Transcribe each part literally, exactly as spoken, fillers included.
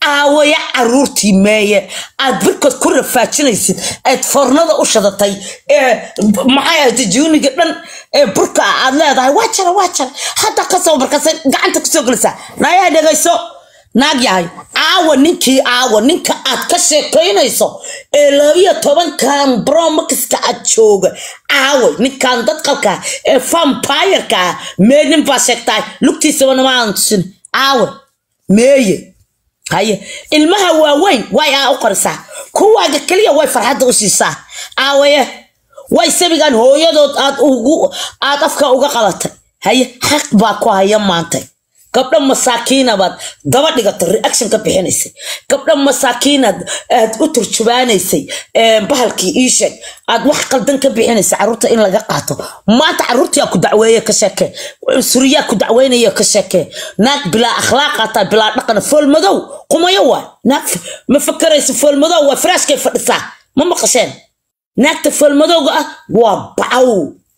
aawaya caruurtii meeye aad birkood ku rafaajinaysid aad fornada u shadatay ee maxay ahayd juuniga dhan ee burka aad leedahay waa jara waa jara hadda ka soo markaas gacanta ku soo galisa naayaa dhagayso naag yahay aawa ninkii aawa ninka aad ka sheekaynayso ee labiyo toban kan bro makiska aad jooga aawa ninkan dad qalka ee vampire-ka meedin baa sheegtay lugtiisa wana maansin aawa meeye haye ilmaha waaweyn way aa u qorisaa kuwaaga kaliya way farxadda u siisaa aawaye way sabigan hooyadood aad ugu aad afka uga qalatay haye xaq baa ku haya maantay gabdha masaakiinabad daba dhigato reaction ka bixinaysay gabdha masaakiinad aad u turjubaanaysay ee bahalkii ii sheeg aad wax qaldan ka bixinaysay caruurta in laga qaato maanta caruurtii ku dacweeye ka sheekay suriya ku dacweynaya ka sheekay naag bila akhlaaqata bila dhaqan fool madow qumayo waa naag ma fakaraysa fool madow waa frashkay fadhisaa ma maqasheen naagta fool madowga ah waa bacaw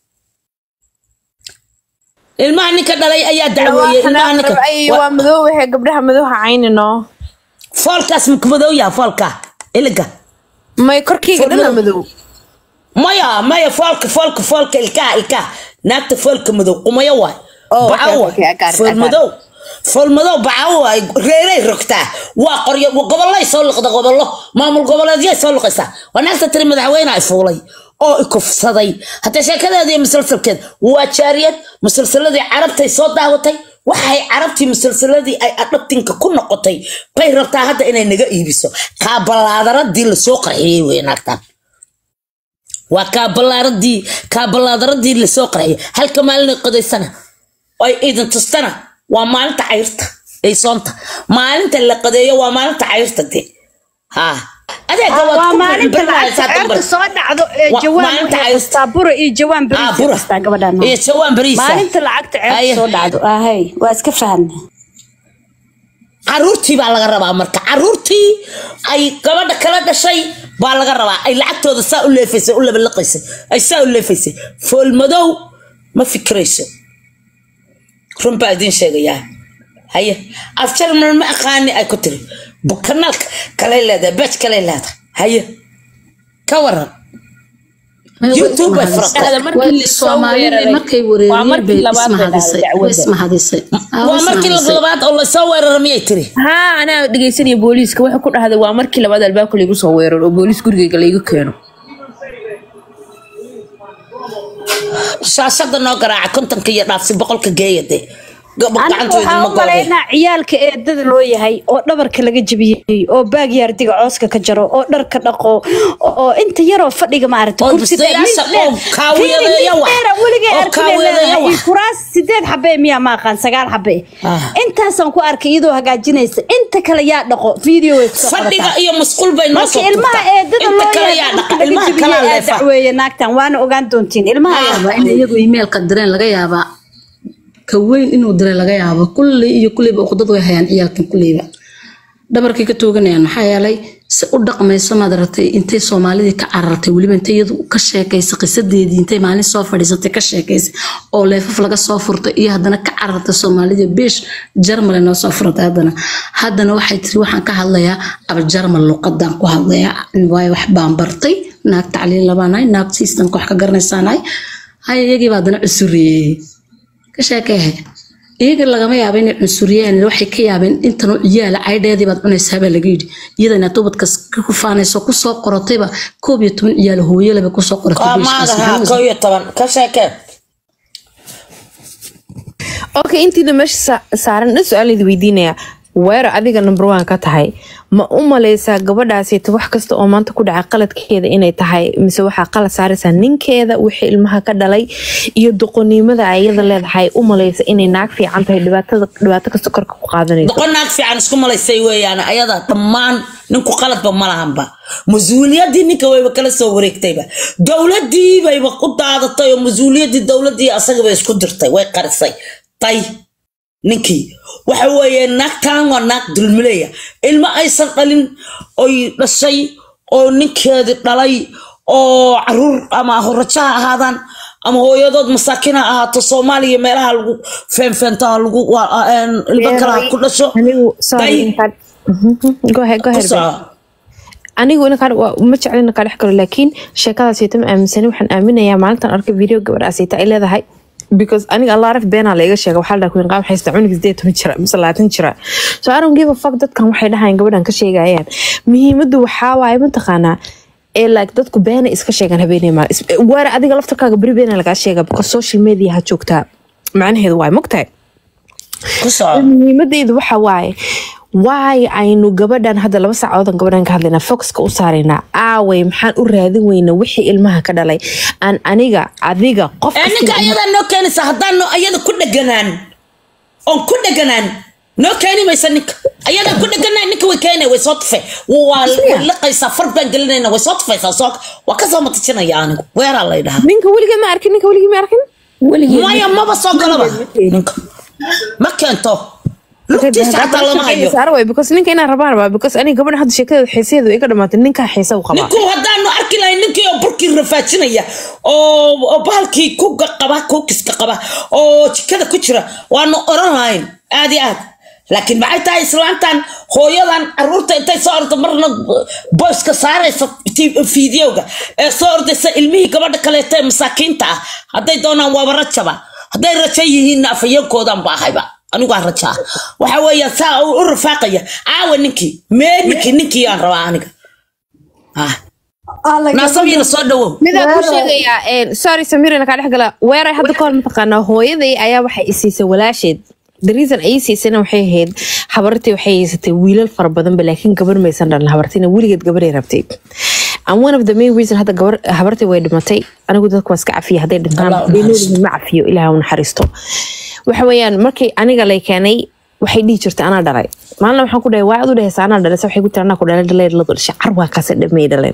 ilmaha ninka dhalay ayaa dacweeyay ilmaha ninka waa madow waxa gabdhaha madowha caynino foolkaas ma madow yaa foolka ilga may korkiga dhana madow maya maya foolka foolka foolka ilka ilka naagta foolka madow qumayo waa bacaw fool madow fool madow bacaw ay reeray rogtaa waa qoryo gobolay soo liqda gobollo maamul goboleedyo soo liqaysa wanaagta tiri madaxweyne ay fuulay oo ikufsaday hatta sheekadeedii musalsalkeed waa jaariyad musalsaladii carabtay soo daawatay waxay carabtii musalsaladii ay adabtinka ku noqotay bay rabtaa hadda inay naga iibiso ka balaadaradii la soo qarxiyay weenaagtan waa ka balaaradii ka balaadaradii la soo qarxiyay halka maalin qadaysana ay idan tustana waa maalinta cayrta ay soonta maalinta la qadeeyo waa maalinta cayrta de ha adeega waa maalinta cayrta soo dhacdo jawaan saabura iyo jawaan bariis taa gabadhan iyo jawaan bariis maalinta lacagta cayrta soo dhacdo ahay waa iska fahanay caruurtii baa laga rabaa marka caruurtii ay gabadha kala dhashay baa laga rabaa ay lacagtooda saa u leefaysay u labalaqaysay ay saa u leefaysay fool madow ma fikrayso runba idin sheegayaa haye afjar ma aqaani ay ku tiri bukanalka kale leedahay batch kale leedahay haye ka waran YouTube ay farqada markii Soomaaliyeed markay wareereen bay ismahadisay ismahadisay waa markii labaad oo la soo weeraray miyay tiri ha ana dhageysanay booliiska waxa ku dhahday waa markii labaad albaabka lagu soo weeraro oo booliis gurigeyga lagu keeno shaashada noo garaaca kontonka iyo dhaafsi boqolka geeyade gabadhaantoodina ciyaalka eedada loo yahay oo dhabarka laga jabiyay oo baag yaardiga cooska ka jaro oo dharka dhaqo oo inta yaroo fadhiga maaragtay kursiga oo kaawiyada waa kuraas sideed xabee miya ma aqaan sagaal xabee intaasaan ku arkay iyadoo hagaajinaysa inta kale yaa dhaqo video fadhiga iyo masquul bay noo soo ilmaha eedada loo yahay ilmaha kala dacweeye naagtan waana ogaan doontiin ilmaha in iyagu emailka direen laga yaabaa كوين إنه دري لجايبه كل يكل بأخذته ويهان عيالكم كليبا دبرك كتوجني أنا حيالي سأودق ما يسمى درتي أنتي سومالي كعرتي ولي بنتي يدو كشاكيس قصة دي دي أنتي مالي صافر إذا كشاكيس أو لا فلقة صافرت إيه هذا أنا كعرت سومالي بيش جرمل أنا صافرت هذا أنا هذا أنا واحد تروح عن كهاليا أبى جرمل لو قدام كهاليا نواي وحبان برتي ناك تعليل لباناي ناك سيستم كح كجرني ساناي هاي يجي بعدنا السوري كشاكيه إيه قال لقمة يا بين السوريين الوحي كيا بين أنت يا لا عيد هذه بعد من السبب اللي جيد إذا نتوبت كس كفانة سوق سوق قرطبة كوبي تون يا له هو يلا بكو سوق قرطبة ما هذا كوي طبعا كشاكيه أوكي أنتي لمش سارن السؤال اللي بيدينا weerar adiga number one ka tahay ma u maleysaa gabadhaasi wax kasta oo maanta ku dhaca qaladkeeda inay tahay mise waxa qalad saaraysa ninkeeda wixii ilmaha ka dhalay iyo doqonnimada ayada leedahay u maleysa inay naag fiican tahay dhibaatada dhibaato kasta korka ku qaadanayso doqon naag fiican isku maleysay weeyaan ayada dhammaan ninku qaladba ma lahanba mas'uuliyadii ninka wayba kala soo wareegtayba dawladii bayba ku daadatay oo mas'uuliyadii dawladii asaga bay isku dirtay way qarisay tay ninkii waxa weeye naagtaan waa naag dulmileeya ilma aysan dhalin oo dhashay oo ninkeeda dhalay oo caruur ama horraja ahaadaan ama hooyadood masaakiin ahaato Soomaaliya meelaha lagu feenfeenta lagu ilba kala ku dhasho go ahead go ahead anigu ina ka ma jeclina ka dhex galo laakiin sheekadaas ay tam aaminsan waxaan aaminayaa maalintan arkay video gabadhaas ay leedahay because aniga Allah raf beena la iga sheegay waxa la ku qaan haysta cunug sideed jira mise labaatan jira so I don't give a fuck dadkan waxay dhahayn gabadhan ka sheegayaan muhiimadu waxa waaye ma taqaanaa ee like dadku beena iska sheegan habeenay ma waar adiga laftarkaaga bari beena laga sheegay because social media ha joogtaa macnaheedu waa mogtahay ku soo muhiimadeedu waxa waaye why aynu gabadhan hadda laba saacadood gabadhan ka hadlayna focuska u saarayna aaway maxaan u raadin weyna wixii ilmaha ka dhalay aan aniga adiga qof aniga ayada noo keenaysa haddaan ayada ku dhaganaan on ku dhaganaan noo keeni maysa ninka ayada ku dhaganaan ninka way keenay way soo tufay waa la qaysa farbaan gelinayna way soo tufaysaa soo waa ka soo matajinaya anigu weeraa la yidhaha ninka weliga ma arkin ninka weliga ma arkin weliga maya maba soo galaba ninka ma keento because ninka inaan rabaan rabaa because aniga gabadha hadda sheekadeeda xiisadeedu iga dhamaatay ninka xiisa u qabaa ninku haddaanu arki lahayn ninkii oo burkii rafaajinaya oo bahalkii ku qaba ku kiska qaba oo jikada ku jira waanu oran lahayn aad iyo aad laakiin maxay tahay islaantan hooyadan caruurta intay soo ordo marna boyska saaraysa fiidiyowga ee soo ordaysa ilmihii gabadha kaleeta ee masaakiinta ah hadday doonaan waaba rajaba hadday raja yihiinna afayeenkoodan ba ahayba anigu aan rajaa waxa weeyaa saa u rafaaqaya aawa ninkii mee ninkii ninkii aan rabaa aniga ah naasabina soo dhawow mida ku sheegaya ee sorry Samirina ka dhex gala weeray hadda kool ma taqaana hooyaday ayaa waxay isiisay walaasheed the reason ay siisayna waxay ahayd habartii waxay haysatay wiilal far badan laakiin gabar maysan dhalin habartina wiligeed gabar ay rabtay and one of the main reason hadda gabar habartii way dhimatay anigu dadku waa iska cafiya hadday dhintaan beenooyin ma cafiyo ilaahay uu naxariisto waxa weeyaan markii aniga lay keenay waxay dhigi jirtay anaa dhalay maalin waxaan ku dhahay waa aad u dhahaysaa anaa dhalay waxay ku tirana ku dhalay dhalay la dhashay carwa ka sadhamay dhalay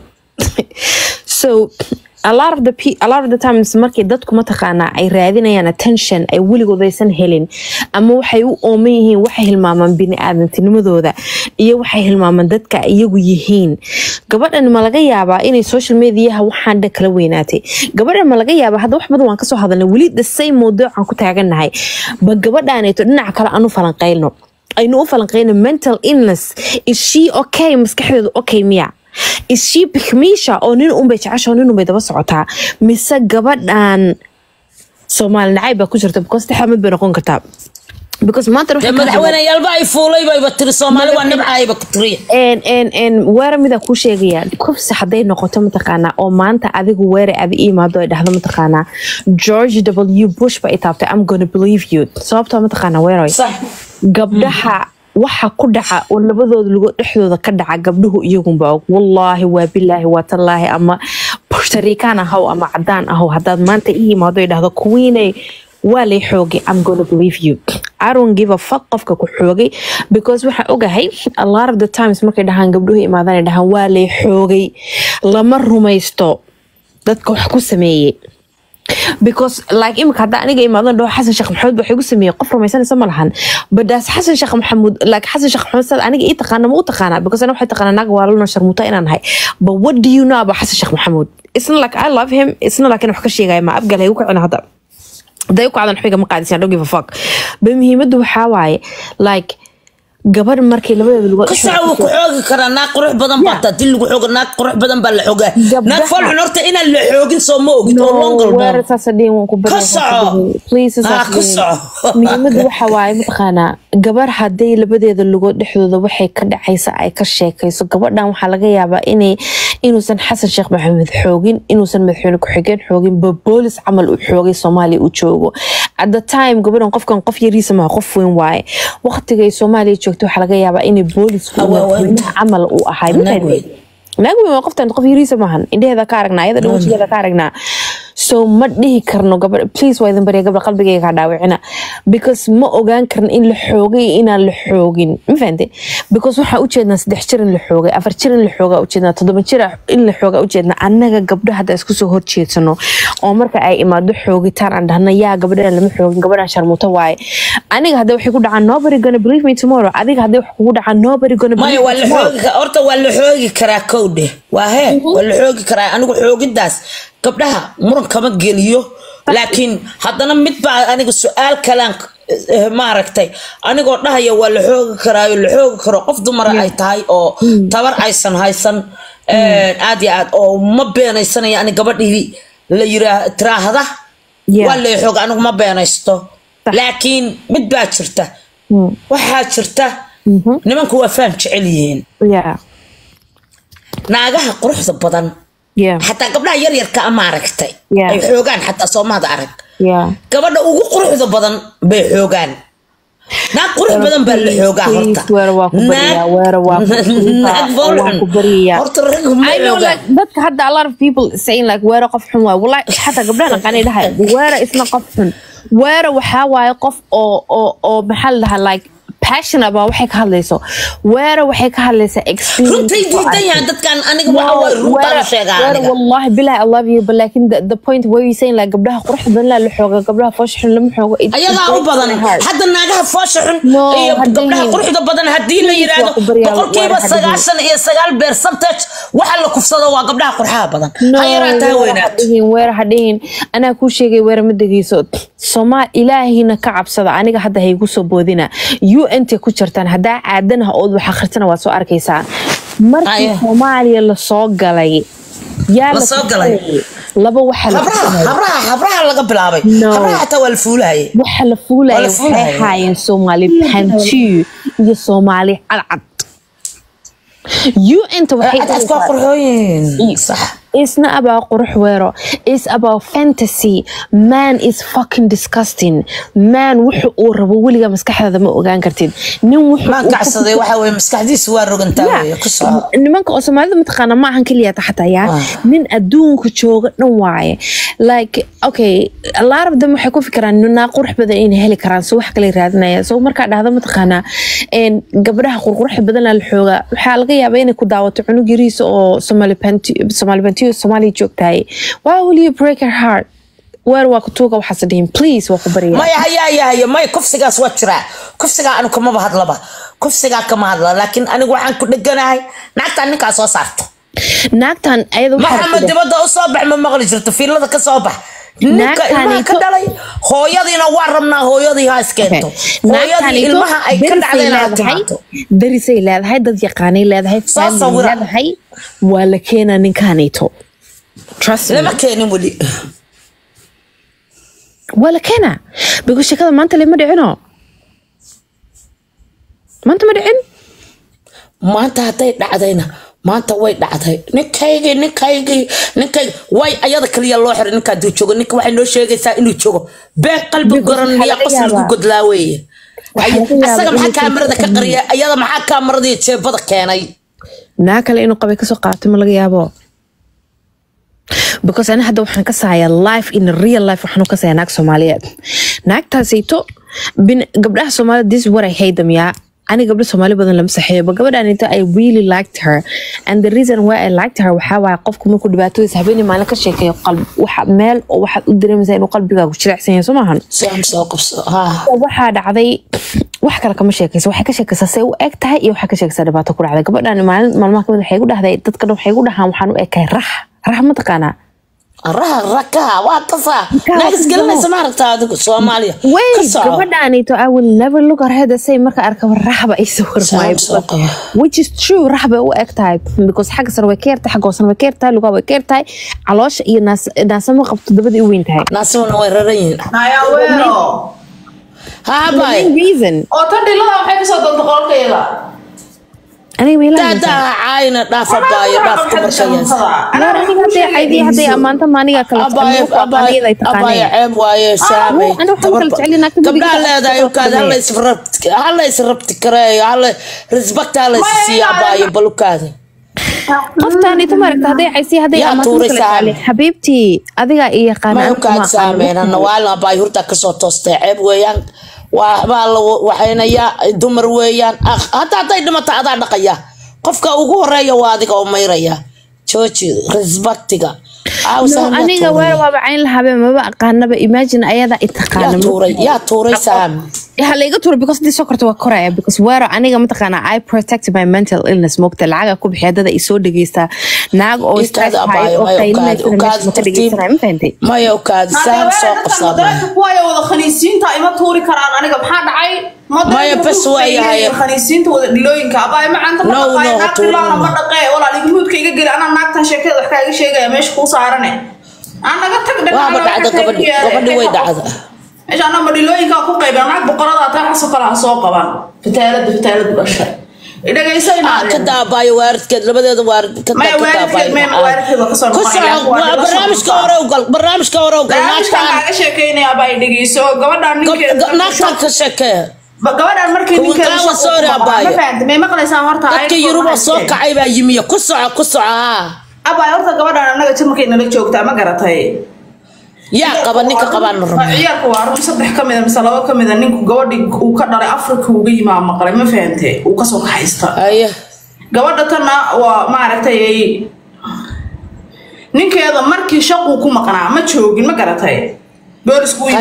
so a lot of the a lot of the times markii dadku ma taqaana ay raadinayaan attention ay weligood aysan helin ama waxay u ooman yihiin waxay hilmaamaan bini'aadamtinimadooda iyo waxay hilmaamaan dadka iyagu yihiin gabadhan ma laga yaabaa inay social media waxaan dha kala weynaatay gabadhan ma laga yaabaa hadda wax badan waan ka soo hadalnay weli the same mawduucan ku taaganahay ba gabadhaanayto dhinaca kale aanu falanqeyno aynu u falanqeyno mental illness is she okay maskaxdeedu okay miya is she bikmisha oo nin un bay jecesha oo nin un bay daba socotaa mise gabadhan Soomaali nacayb baa ku jirta because taxamad bay noqon kartaa because maanta waxa madaxweynayaalba ay fuulay bay batiri Soomaali waa nabcayba ku tiriya en en en weera mida ku sheegayaan kufsi haday noqoto mataqaana oo maanta adigu weera aad iimaado ay dhaxdo mataqaana George W Bush ba itaabtay I'm going to believe you sababta mataqaana weeray gabdhaha waxa ku dhaca oo labadooda lagu dhexdooda ka dhaca gabdhuhu iyagunba wallahi waa billahi waa tallaahi ama puertoricana haw ama cadaan ahaw haddaad maanta ii imaado ay dhahdo queenay waa lay xoogay I'm gonna believe you I don't give a fuck qofka ku xoogay because waxa ogahay a lot of the times markay dhahaan gabdhuhu imaadaan ay dhahaan waa lay xoogay lama rumaysto dadka wax ku sameeyay because like imika hadda aniga imaadan dhoo Xasan Sheekh Maxamuud waxay ku sameeyay qof rumaysanaysa ma lahan badaas Xasan Sheekh Maxamuud like Xasan Sheekh Maxamuud sad aniga ii taqaana ma u taqaana because ana waxay taqaana naag waa la sharmuuta inaan hay but what do you know about Xasan Sheekh Maxamuud it's not like I love him it's not like in wax ka sheegay ma abgalay u kacina hadda day ku cadan xiga ma qaadisan don't give a fuck bimhiimadu waxa waaye like gabar markay labadeeda lagu qasaaw ku xoogi kara naag qurux badan baata dil lagu xooga naag qurux badan baa la xooga naag fal xun horta inaan la xoogin soo ma ogid oo longal baa weerartaas hadii waan ku baray please muhiimadu waxa waaye mataqaana gabar haday labadeeda lagu dhexdooda waxay ka dhacaysa ay ka sheekayso gabadhan waxa laga yaabaa inay inuusan Xasan Sheekh Maxamuud xoogin inuusan madaxweyne ku xigeen xoogin ba boolis camal u xoogay Soomaaliya u joogo at the time gabadhan qofkan qof yariisa ma qof weyn waaye waqtigay Soomaaliya joogto waxa laga yaabaa inay boolis camal u ahay naag weyn qoftan qof yariisa maahan indheeda ka aragnaa iyada dhawajigeeda ka aragnaa so ma dhihi karno gabar please waa idin bariya gabar qalbigayga ka dhaawicina because ma ogaan karno in la xoogay inaan la xoogin ma fahanteen because waxa u jeednaa saddex jir in la xoogay afar jir in la xoogaa u jeednaa toddoba jir in la xoogaa u jeednaa annaga gabdhaha hadda isku soo horjeedsano oo marka ay imaado xoogitaan aan dhahna yaa gabadhan lama xoogin gabadhan sharmuuta waaye aniga hadda waxay ku dhacaan nobody gonna believe me tomorrow adiga hadda wax kugu dhacaan nobody gonna believe me tomorrow horta horta waa la xoogi karaa kowde waa he waa la xoogi karaa anigu xoogidaas gabdhaha muran kama geliyo laakiin haddana mid baa aniga su'aal kalaan maaragtay anigoo dhahaya waa la xoogi karaayo la xoogi karo qof dumar ay tahay oo tabar aysan haysan aad iyo aad oo ma beenaysanaya ani gabadhii la yiraa tiraahda waa la xoog anigu ma beenaysto laakiin mid baa jirta waxaa jirta nimanku waa faan jecel yihiin naagaha quruxda badan xataa gabdhaha yar yarka ama aragtay ay xoogaan xataa soomahada arag gabadha ugu quruxda badan bay xoogaan naag qurux badan baa la xoogaa horta dadka hadda a lot of people saying like weera qof xun waay wallahi xataa gabdhaha qani dhahay weera isna qof xun weera waxaa waaye qof oo oo oo maxaa la dhahaa like passion about waxay ka hadlayso weera waxay ka hadlaysaa experience runtii diidan yahay dadkan aniga waxa way runta sheegaa aniga wallahi billahi I love you but like the, the point where you saying like gabdhaha quruxda badan la xooga gabdhaha foosh xun lama xoogo ayaga u badan hadda naagaha foosh xun iyo gabdhaha quruxda badan hadii la yiraahdo boqolkiiba sagaashan iyo sagaal percentage waxa la kufsado waa gabdhaha qurxaha badan hayraata weynaad weera hadeen ana ku sheegay weera madageyso Soomaa ilaahina ka cabsada aniga hadda hay ku soo boodina you inta ku jirtaan hadaa caadanaha oo wax akhrisana waa soo arkaysaa markii Soomaaliya la soo galay yaa la soo galay laba waxa la habraha habraha laga bilaabay habraha ta wal fuulay waxa la fuulay waxay haayeen Soomaali pantu iyo Soomaali cadcad you inta waxay adka qurxooyin sax It's not about qurxweero. It's about fantasy. Man is fucking disgusting. Man wuxuu uu rabo weliga maskaxda ma ogaan kartid. Nin wuxuu ma kacsaday waxa way maskaxdiisa waa rogantaa way ku soo. Nimanka oo Soomaalida mataqaana ma ahan kaliya xataa yaa nin adduunka jooga dhan waaye. Like okay, a lot of them waxay ku fikiraan inuu qurux badan in heli karaan soo wax kale raadinaya. Soo marka dhahdo mataqaana in gabdhaha qurux badan la xooga waxa laga yaabaa inay ku daawato cunug yariis oo Somali panty Somali panty Somali joogtay why will you break her heart where waa ku tuuga waxa sadeen please waa ku bariya ma ya ya ya ma kufsigaas waa jira kufsiga anu kama bahadlaba kufsiga kama hadla laakiin anigu waxaan ku dhaganahay naagtan ninka soo saarto naagtan ayadu Maxamed dibada u soo bax ma maqli jirto fiilada ka soo bax ninka ilmaha ka dhalay hooyadiina waa rabnaa hooyadii ha iskeento hooyadii ilmaha ay ka dhacdeen darisay leedahay dad yaqaanay leedahay family leedahay waa la keenaa ninkaanito trust lama keenin wali wala keenaa bigu shakada maanta lama dhicino maanta ma dhicin maanta haday dhacdayna maanta way dhacday ninkaygi ninkaygi ninkay way ayada kaliya loo xiray ninka duu joogo ninka waxay noo sheegaysaa inuu joogo been qalbi goran iyo qosl ku godlaaweey asaga maxaa kaamirada ka qariya ayada maxaa kaamirada jeebada keenay naa kale inuu qabay ka soo qaatay ma laga yaabo because ana hadda waxaan ka saaya life in real life waxaan ka saaya naag Soomaaliyeed naagtaasayto bin gabdhaha Soomaaliyeed this is what I hate them ya ani gabdhaha Soomaali badan lama saxeeyo gabadhan inta I really liked her and the reason why I liked her waxa waa qofku markuu dhibaatooyis habeenii maalin ka sheekeeyo qalb waxa meel oo waxa u dareemaysaa inuu qalbigaagu jilicsan yahay Soomahan soo qabso ha waxa dhacday wax kale kama sheekayso waxa ka sheekaysaa say u eg tahay iyo waxa ka sheekaysaa dhibaato ku dhacday gabadhan maalin maalmaha kamid waxay ku dhahday dadka waxay ku dhahaan waxaan u ekay rax rax ma taqaana raha raka waa kafa naagis galanaysa ma aragtaa adigu Soomaaliya gabadhan ito I will never look at her the same marka arka raxba ay soo warmay which is true raxba u eg tahay because xaq sar way keerta xaq goosan way keerta luga way keerta caloosh iyo naas naasama qabto dabadii u weyn tahay naasuna way rarayn haya weero ha bay reason oo tan dhilada waxay ka soo doonto qolkayga أنا ميلا دادا عاينة دافع باي دافع كمرشيز أنا رأيي هذي عادي هذي أمانة مانية كلا أباي أباي أباي عيب واي سامي أنا وحنا تعلي نكتب قبل لا دا يوكاد هلا يسربت هلا يسربت كراي هلا رزبكت هلا يسي أباي بلوكادي قفتاني تمارك هذي عيسي هذي أمانة حبيبتي هذي إيه قانا ما يوكاد سامي أنا والله أباي هرتا كسوت استعب ويان waxayna ya dumar weeyaan hada haday dhimata adaa dhaqaya qofka ugu horeeya waa adiga oo mayraya jooji respectiga aniga weer waa bacayn lahabe maba aqaanaba imagine ayada itaqaana ya tuuray ya tuuray saam هلا يقول تقول because this soccer to Korea because where aniga mataqana I protect my mental illness mogta lacaga ku bixiya dad ay soo dhageysta naag oo stress hay oo qaylina ma fahantay ma yow kaad saan soo qabsaday kuwa wada khaniisiinta ima tuuri karaan aniga maxaa dhacay ma ya bas waayahay khaniisiinta wada dhilooyinka abay macanta ma dhaqay ma dhaqay wala ligmuudka iga gal ana naagtan sheekada wax kaaga sheegaya meesha ku saarane anaga tag waa dhacda gabadhi gabadhi way dhacda إيش أنا مدلوين كأكو قيبان معك بقرة ذات حسب كلها سوق بان فتالد فتالد بالأشهر إذا جاي سينا كده باي وارد كده لبده وارد كده ما وارد كده ما وارد كده كسر برنامج كورة وقل برنامج كورة وقل ناشتا كشكيني أباي دقي سو قبل دارني ناشتا كشكه قبل دار مركي نيك كلاو سوري أباي ما فهمت ما مقلة سامرتها كي يروح سوق عيبة يمية كسر كسر أباي أرث قبل دار أنا قلت ممكن نلقي جوكتا ما قرأتها يا قبل نيك قبل نرمي عيالك وعروس صدق كم إذا مثلا كم إذا نيك جوادي وكدر أفريقيا وجي مع مقالة ما فهمته وقصوا حيستا أيه جوادتنا وما عرفت أي نيك هذا مركي شق وكم قناع ما تشوق ما قرأتها بورس كوي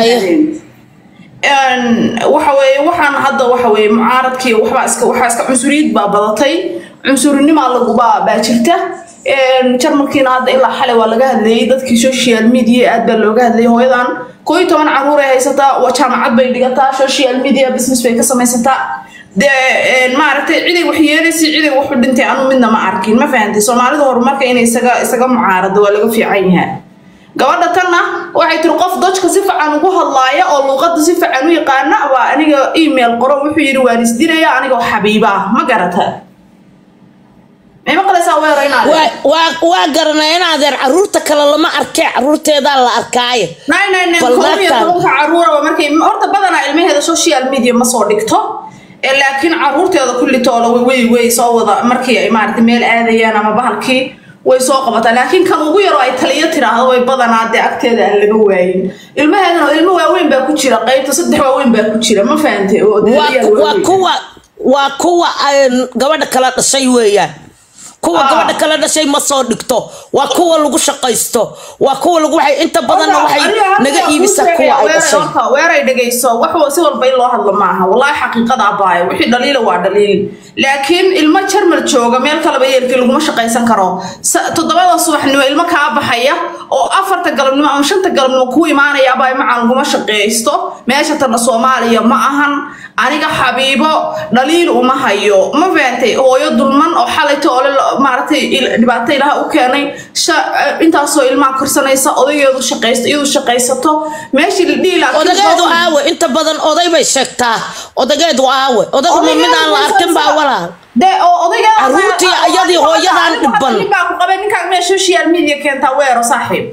إن وحوي وحن هذا وحوي معارض كي وحباسك وحاسك عنصرية بابضتي عنصرني مع الجبا باشرته jarmalkiina hadda ilaa xalay waa laga hadlayay dadkii social media aad baa looga hadlayay hooyadan koob iyo toban caruur ay haysataa waa jaamacad bay dhigataa social media business bay ka samaysataa de ma aragtay ciiday wax yeelaysi ciiday wax u dhintay anu midna ma arkin ma fahantay Soomaalida horumarka inay isaga isaga mucaarado waa laga fiican yahay gabadha tanna waxay tir qof dadka si fiican ugu hadlaaya oo luqadda si fiican u yaqaana waa aniga email qoro wuxuu yiri waan isdiraya aniga xabiiba ma garata ما مقلة سويرينا وا وا قرنينا ذر عرورتك كلا لما أركع عرورتي ذا لا أركاية ناي ناي ناي كل يوم عرورة ومركي أرت بدنا علمي هذا سوشيال ميديا ما صادقته لكن عرورتي هذا كل طالع وي وي صوّد مركي إمارة ميل آذية أنا ما بحكي ويساقبته لكن كانوا غيروا أي تلية ترى هذا بدنا عدي أكتر اللي هو وين المه هذا المه وين بكتير قيد تصدق وين بكتير ما فهمتي وكوا وكوا قبل كلا شيء ويا kuwa gabadha kala dhashay ma soo dhigto waa kuwa lagu shaqaysto waa kuwa lagu waxay inta badan waxay naga iibisa kuwa ay dhashay weeray dhageyso waxa si walba loo hadlo maaha wallahi xaqiiqada abaayo wixii dhaliil waa dhaliil laakiin ilma jarmal jooga meel kala bayeelkii lagu shaqaysan karo todobada subaxnimo ilma ka baxaya oo afarta galabnimo ama shanta galabnimo ku iimaanaya abaayo macaan lagu shaqaysto meesha tan Soomaaliya ma ahan aniga xabiibo dhaliil uma hayo ma faantay hooyo dulman oo xalayto oo maartay dhibaato ilaha u keenay inta soo ilma korsanaysa odageedu shaqaysto iyo shaqaysato meeshii la dhiila odageedu aawe inta badan oday bay sheegtaa odageedu aawe odagu ma mid aan la arkin baa walaal de odageedu aruurtii ayadii hooyadan dhibban baa ku qabay ninka meesha social media keenta weero saaxiib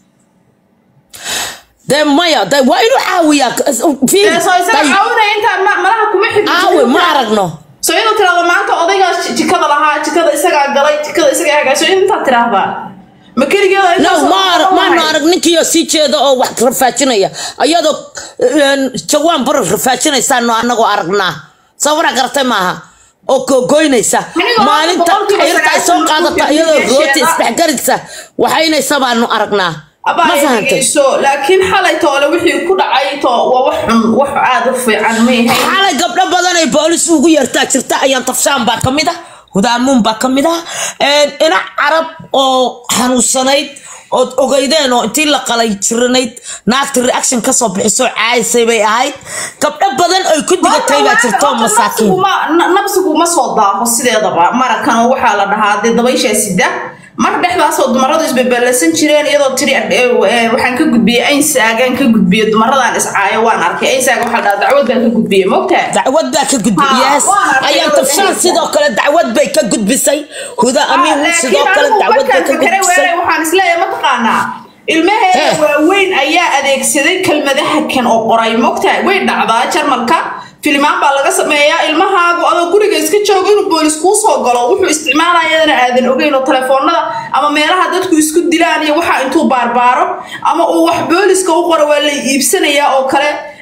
ده مايا ده وينو عاوية في ده عاونا أنت ما ما راح كم حد عاوي ما عرفنا سوينا ترى ما أنت أضيع تكذا لها تكذا إسقى قلي تكذا إسقى حاجة سوينا أنت ترى با ما كل جوا لا ما ما نعرف نكى يسيج هذا أو واحد رفاتنا يا أيادو جوان بر رفاتنا يسانو أنا جو عرفنا صورة قرت معها أو كوينيسا ما أنت أنت سوق هذا أيادو روتي استحقرتسا وحين يسمع إنه عرفنا ما فهمت لكن حالي طالع وحي كل عيطة ووحم وح عاد في عمي حالي قبل بدنا البوليس وغير تاكسرتا أيام تفشان باكمده هدامون باكمده أنا عرب أو حنوسنيد أو أوجيدين أو تيلا قلي ترنيد ناقت الرياكشن كسب بحسوا عايز سبي هاي قبل بدنا أي كنت قتيبة ترتام مساكين ما نفسه ما صدق بس ده طبعا مرة كانوا وحالة هذا دبيش سيدا mar dhexdaas oo dumaradu isbeebalasan jireen iyadoo tiri waxaan ka gudbiyay ay saagan ka gudbiyay dumaradan iscaayo waan arkay ay saagan waxa la dacwad baa ka gudbiyay moogtaa dacwad baa ka gudbiyay ayaan tafshaan sidoo kale dacwad bay ka gudbisay huda amiin sidoo kale dacwad bay ka gudbisay waxaan isleeyahay ma taqaanaa ilmaheeda waaweyn ayaa adeegsaday kelmadaha kan oo qoray moogtaa way dhacdaa jarmalka فيلمان بالغ سمية المها وأنا قولي جالس كتشوفين البوليس كوسو قالوا وحو استعمال أيضا آذن أوكي التلفون هذا أما ميرها دتكو يسكت دلاني وحا انتو باربارو أما أو وح بوليس كوقرا ولا يبسنا يا أو كلا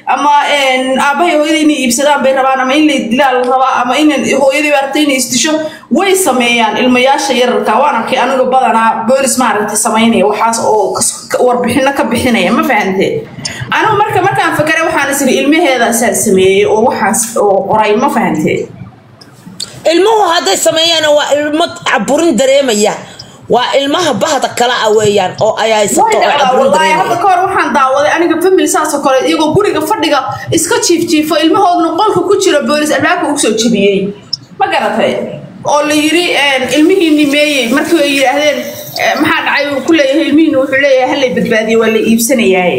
ama aabahay hooyadii inay iibsadaan bay rabaan ama in la dilaa la rabaa ama in hooyadii baartay inay isdisho way sameeyaan ilmayaasha yararka waana kii aniga badanaa boolis maaragtay sameynaya waxaas oo warbixino ka bixinaya ma fahantay anigu marka markaan fakaray waxaan isiri ilmaheeda asaa sameeyay oo waxaas oo qoray ma fahantay ilmuhu hadday sameeyaan waa ilmo caburin dareemaya waa ilmaha bahda kala aweeyaan oo ay haysato oo caburin dareemaya hadda ka hor waxaan daawaday aniga family saas oo kale iyagoo guriga fadhiga iska jiif jiifo ilmahoodna qolka ku jira boolis albaabka ugu soo jabiyay ma garatay oo la yiri ilmihii nimeeyay markii ay yiraahdeen maxaa dhacay uu ku leeyahay ilmihiina wuxuu leeyahay hal badbaadiyo waa la iibsanayaa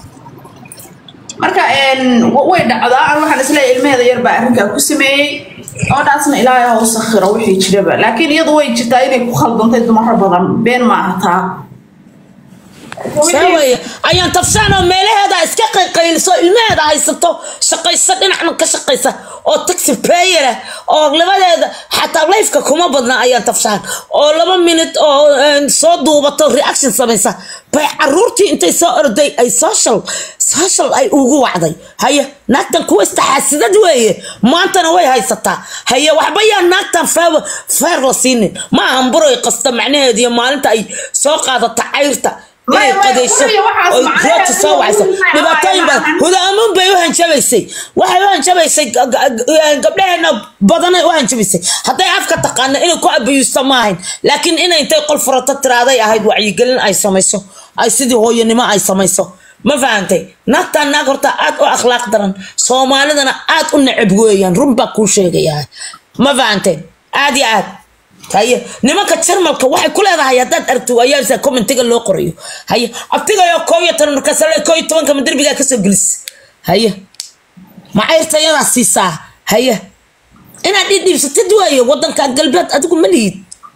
marka way dhacdaa aan waxaan isleeyahay ilmaheeda yar baa arrinka ku sameeyay oo daasna ilaahay ha u sakhiro wixii jiraba laakiin iyadu way jirtaa inay ku khaldantay dumar badan been ma aha سوي أيان تفسانو ملهذا إسكاق قيلسو المهذا هيسطو شقيسة دينا ka shaqeysa oo taxi player oo labada حتى لايفka kuma badna ayaan tafsaan oo laba minute oo soo duubato reaction samaysa bay caruurtii intay soo orday ay social social ay ugu wacday haya naagtan kuwa istaxaasidad weeye maantana way haysataa haya waxba yaa naagtan faab faar la siinin ma aan buray qasta macnaheedu maalinta ay soo qaadato cayrta ما قديش وجات سوعسة نبتين بس هذا أمم بيوهن شبيسي واحد وهن شبيسي قبلها إنه بدنا وهن شبيسي حتى يعرف كتقنا إنه كأب يستمعين لكن إنه أنت يقول فرطة هذا يهيد وعي قلن أي سميسو أي سيدي هو ينما أي سميسو ما فهمتي نحتى نقرت آت وأخلاق درن سومالنا آت ونعبويان ربا كل شيء يعني ما فهمتي عادي عاد هيا نمك تشرملك waxay ku leedahay hadad aragto waayaysa commentiga loo qoriyo haya aftiga iyo kooyo tan marka sala kooyo tobanka madarbiga ka soo gelis haya ma ayrtayada siisa haya ina dhidibsatid waayo wadanka galbeed adigu ma liid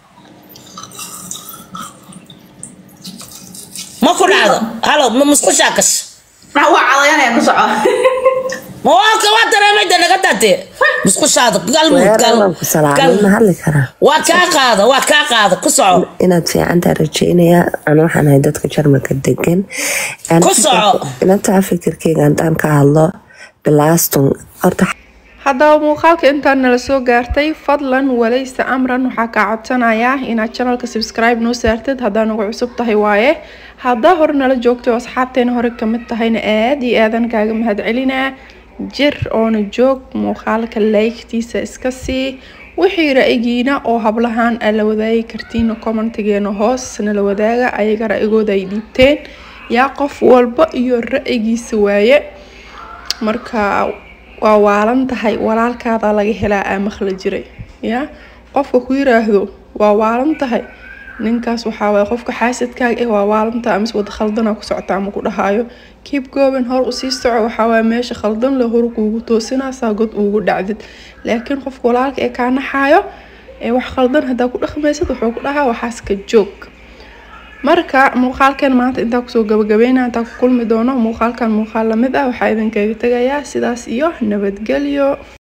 ma ku dhacdo halo ma musqusha kash ma waa calayana ku soco موافق واتر ما يدنا قدرتي مش خش هذا قال قال قال ما هلك أنا وكاق هذا وكاق هذا كسعو إن في عندها رجينيا أنا وحنا هيدتك شرم كدقن كسعو إن تعرف فكركي عندهم كهلا بلاستون أرتاح haddaba muuqaalka intaan nala soo gaartay fadlan walaysta amran waxaa ka codsanayaa inaad channelka subscribe noo saartid haddaad nagu cusub tahay waaye haddaa hore nala joogto asxaabteena hore ka mid tahayna aad iyo aadan kaaga mahadcelinaa jir oona joog muuqaalka like-tiisa iska sii wixii ra'yigiina oo hablahan aad la wadaagi kartiin commentigeena hoos nala wadaaga ayaga ra'yigooda ay dhiibteen yaa qof walba iyo ra'yigiisa waaye marka waa waalan tahay walaalkaada laga helaa aa maqla jiray ya qofka ku yiraahdo waa waalan tahay ninkaas waxa way qofka xaasidkaaga ee waa waalan tahay ama wada khaldan ku socota ama ku dhahayo keep going hor u sii soco waxa way meesha khaldan la hor kuugu toosinaysa god ugu dhacdid laakiin qofka walaalka ee ka naxayo ee wax khaldan hadaa ku dhaqmaysid wuxuu ku dhahaa waxaas ka joog marka muuqaalkan maanta inta ku soo gabagabeynaa inta ku kulmi doono muuqaalkan muuqaal lamid ah waxa idin kaga tagayaa sidaas iyo nabadgelyo.